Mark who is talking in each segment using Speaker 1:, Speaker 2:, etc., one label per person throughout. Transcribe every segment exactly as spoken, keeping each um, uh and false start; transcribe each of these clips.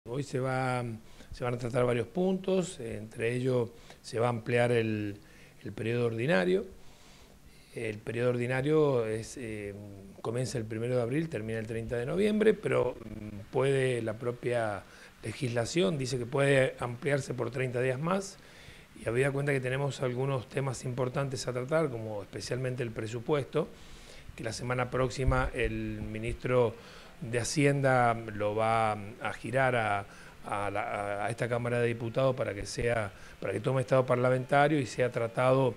Speaker 1: Hoy se, va, se van a tratar varios puntos, entre ellos se va a ampliar el, el periodo ordinario. El periodo ordinario es, eh, comienza el primero de abril, termina el treinta de noviembre, pero puede la propia legislación, dice que puede ampliarse por treinta días más, y habida cuenta que tenemos algunos temas importantes a tratar, como especialmente el presupuesto, que la semana próxima el ministro de Hacienda lo va a girar a, a, la, a esta Cámara de Diputados para que sea, para que tome estado parlamentario y sea tratado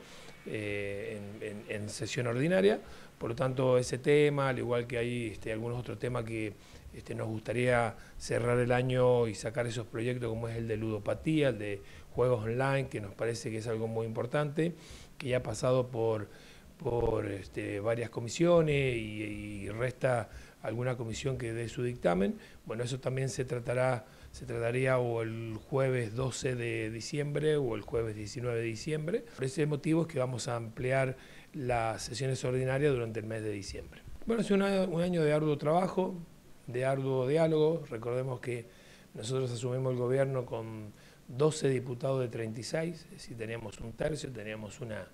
Speaker 1: eh, en, en, en sesión ordinaria. Por lo tanto, ese tema, al igual que hay este, algunos otros temas que este, nos gustaría cerrar el año y sacar esos proyectos, como es el de ludopatía, el de juegos online, que nos parece que es algo muy importante, que ya ha pasado por por este, varias comisiones y, y resta alguna comisión que dé su dictamen. Bueno, eso también se tratará, se trataría o el jueves doce de diciembre o el jueves diecinueve de diciembre. Por ese motivo es que vamos a ampliar las sesiones ordinarias durante el mes de diciembre. Bueno, es una, un año de arduo trabajo, de arduo diálogo. Recordemos que nosotros asumimos el gobierno con doce diputados de treinta y seis, es decir, teníamos un tercio, teníamos una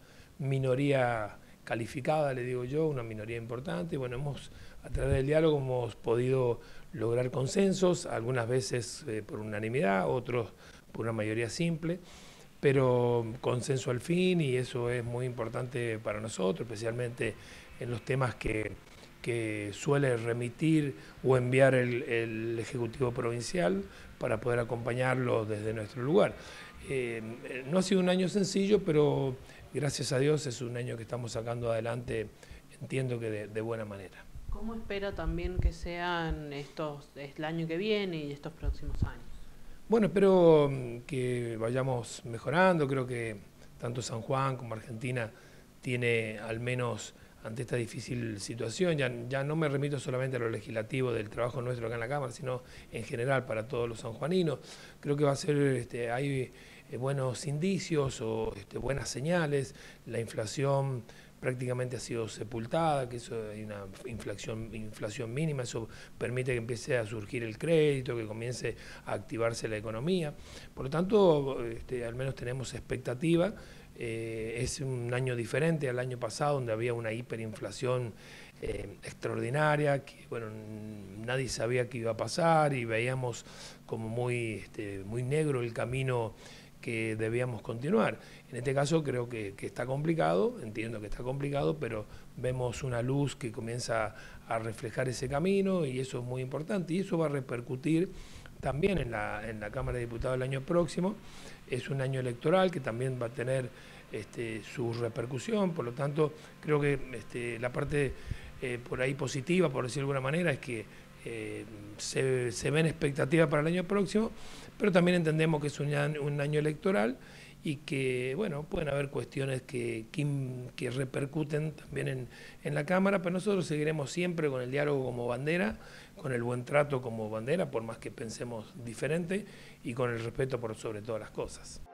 Speaker 1: minoría calificada, le digo yo, una minoría importante. Bueno, hemos, a través del diálogo hemos podido lograr consensos, algunas veces eh, por unanimidad, otros por una mayoría simple, pero consenso al fin, y eso es muy importante para nosotros, especialmente en los temas que, que suele remitir o enviar el, el Ejecutivo Provincial para poder acompañarlo desde nuestro lugar. Eh, no ha sido un año sencillo, pero gracias a Dios es un año que estamos sacando adelante, entiendo que de, de buena manera.
Speaker 2: ¿Cómo espera también que sean estos, el año que viene y estos próximos años?
Speaker 1: Bueno, espero que vayamos mejorando. Creo que tanto San Juan como Argentina tiene, al menos ante esta difícil situación, ya, ya no me remito solamente a lo legislativo del trabajo nuestro acá en la Cámara, sino en general para todos los sanjuaninos. Creo que va a ser, este, hay eh, buenos indicios o este, buenas señales. La inflación prácticamente ha sido sepultada, que eso hay una inflación, inflación mínima, eso permite que empiece a surgir el crédito, que comience a activarse la economía. Por lo tanto, este, al menos tenemos expectativa. Eh, es un año diferente al año pasado, donde había una hiperinflación eh, extraordinaria, que bueno, nadie sabía qué iba a pasar y veíamos como muy, este, muy negro el camino que debíamos continuar. En este caso creo que, que está complicado, entiendo que está complicado, pero vemos una luz que comienza a reflejar ese camino, y eso es muy importante, y eso va a repercutir también en la, en la Cámara de Diputados el año próximo. Es un año electoral que también va a tener este, su repercusión, por lo tanto creo que este, la parte eh, por ahí positiva, por decirlo de alguna manera, es que eh, se, se ven expectativas para el año próximo, pero también entendemos que es un año, un año electoral, y que, bueno, pueden haber cuestiones que, que, que repercuten también en, en la Cámara, pero nosotros seguiremos siempre con el diálogo como bandera, con el buen trato como bandera, por más que pensemos diferente, y con el respeto por sobre todas las cosas.